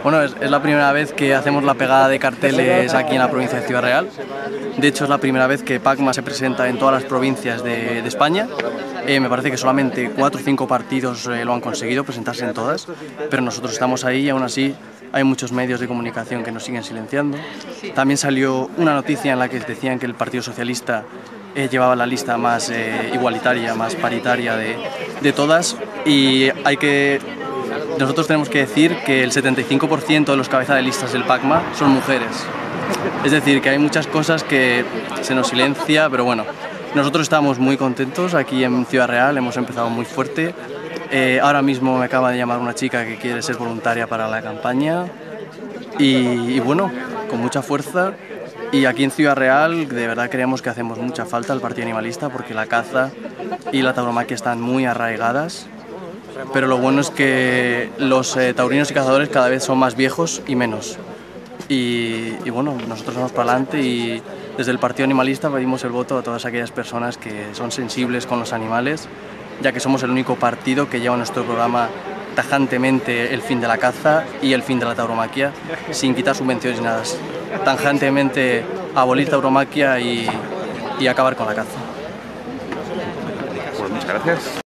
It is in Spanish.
Bueno, es la primera vez que hacemos la pegada de carteles aquí en la provincia de Ciudad Real. De hecho, es la primera vez que PACMA se presenta en todas las provincias de España. Me parece que solamente 4 o 5 partidos lo han conseguido presentarse en todas, pero nosotros estamos ahí y aún así hay muchos medios de comunicación que nos siguen silenciando. También salió una noticia en la que decían que el Partido Socialista llevaba la lista más igualitaria, más paritaria de todas, y nosotros tenemos que decir que el 75% de los cabezas de listas del PACMA son mujeres. Es decir, que hay muchas cosas que se nos silencia, pero bueno, nosotros estamos muy contentos aquí en Ciudad Real, hemos empezado muy fuerte. Ahora mismo me acaba de llamar una chica que quiere ser voluntaria para la campaña y bueno, con mucha fuerza. Y aquí en Ciudad Real de verdad creemos que hacemos mucha falta al Partido Animalista porque la caza y la tauromaquia están muy arraigadas. Pero lo bueno es que los taurinos y cazadores cada vez son más viejos y menos. Y bueno, nosotros vamos para adelante y desde el Partido Animalista pedimos el voto a todas aquellas personas que son sensibles con los animales, ya que somos el único partido que lleva en nuestro programa tajantemente el fin de la caza y el fin de la tauromaquia, sin quitar subvenciones ni nada. Tajantemente abolir tauromaquia y acabar con la caza. Pues muchas gracias.